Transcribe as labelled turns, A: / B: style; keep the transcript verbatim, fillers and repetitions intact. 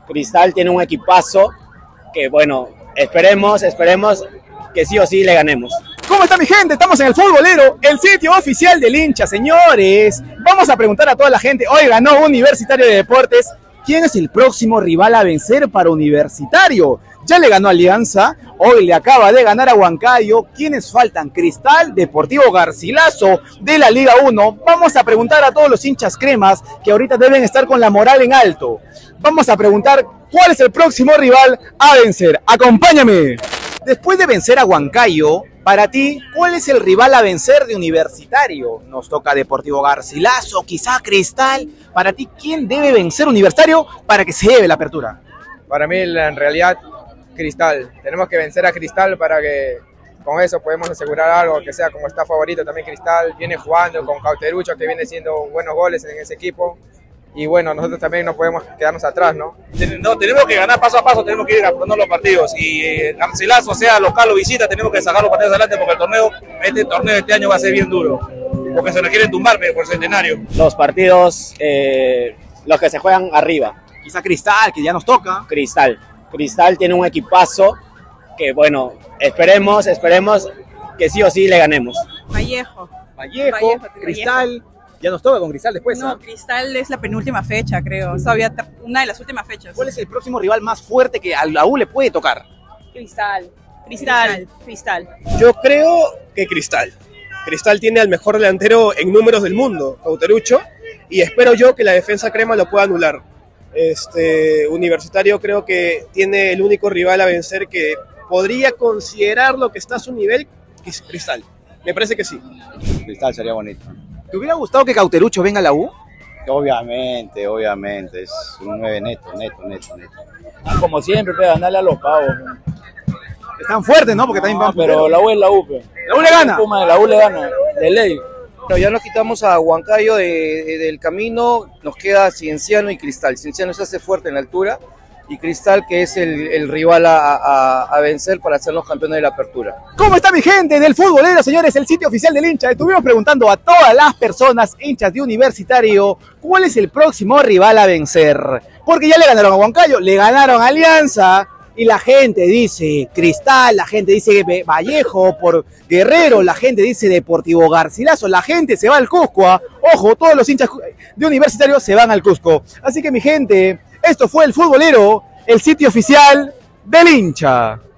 A: Cristal tiene un equipazo que, bueno, esperemos, esperemos que sí o sí le ganemos.
B: ¿Cómo está mi gente? Estamos en el Futbolero, el sitio oficial del hincha, señores. Vamos a preguntar a toda la gente, hoy ganó Universitario de Deportes, ¿quién es el próximo rival a vencer para Universitario? Ya le ganó Alianza, hoy le acaba de ganar a Huancayo. ¿Quiénes faltan? Cristal, Deportivo Garcilaso de la Liga uno. Vamos a preguntar a todos los hinchas cremas que ahorita deben estar con la moral en alto. Vamos a preguntar cuál es el próximo rival a vencer. ¡Acompáñame! Después de vencer a Huancayo, para ti, ¿cuál es el rival a vencer de Universitario? Nos toca Deportivo Garcilaso, quizá Cristal. Para ti, ¿quién debe vencer Universitario para que se lleve la apertura?
C: Para mí, en realidad, Cristal. Tenemos que vencer a Cristal para que con eso podemos asegurar algo, que sea como está favorito también Cristal. Viene jugando con Cauterucho, que viene haciendo buenos goles en ese equipo. Y bueno, nosotros también no podemos quedarnos atrás, ¿no?
D: No, tenemos que ganar paso a paso, tenemos que ir afrontando los partidos. Y eh, Garcilaso, sea local o visita, tenemos que sacar los partidos adelante porque el torneo, este torneo de este año va a ser bien duro. Porque se nos quieren tumbar por Centenario.
A: Los partidos, eh, los que se juegan arriba.
B: Quizá Cristal, que ya nos toca.
A: Cristal. Cristal tiene un equipazo que, bueno, esperemos, esperemos que sí o sí le ganemos.
E: Vallejo.
B: Vallejo,
E: Vallejo
B: Cristal.
E: Vallejo.
B: Ya nos toca con Cristal después.
E: No,
B: ¿eh?
E: Cristal es la penúltima fecha, creo. Es todavía una de las últimas fechas.
B: ¿Cuál es el próximo rival más fuerte que a la U le puede tocar?
E: Cristal. Cristal. Cristal.
F: Yo creo que Cristal. Cristal tiene al mejor delantero en números del mundo, Cauterucho, y espero yo que la defensa crema lo pueda anular. Este Universitario creo que tiene el único rival a vencer que podría considerar lo que está a su nivel, que es Cristal. Me parece que sí.
G: Cristal sería bonito.
B: ¿Te hubiera gustado que Cauterucho venga a la U?
G: Obviamente, obviamente, es un nueve neto, neto, neto, neto.
A: Como siempre, pero ganarle a los pavos.
B: Están fuertes, ¿no? Porque también
A: No,
B: van
A: pero la U es la U. Pe.
B: ¿La U le gana?
A: Puma, la U le gana, de ley.
H: Bueno, ya nos quitamos a Huancayo de, de, del camino, nos queda Cienciano y Cristal. Cienciano se hace fuerte en la altura y Cristal que es el, el rival a, a, a vencer para hacernos campeones de la apertura.
B: ¿Cómo está mi gente del Futbolero, señores? El sitio oficial del hincha. Estuvimos preguntando a todas las personas hinchas de Universitario cuál es el próximo rival a vencer. Porque ya le ganaron a Huancayo, le ganaron a Alianza. Y la gente dice Cristal, la gente dice Vallejo por Guerrero, la gente dice Deportivo Garcilaso, la gente se va al Cusco. ¿eh? Ojo, todos los hinchas de Universitario se van al Cusco. Así que mi gente, esto fue el Futbolero, el sitio oficial del hincha.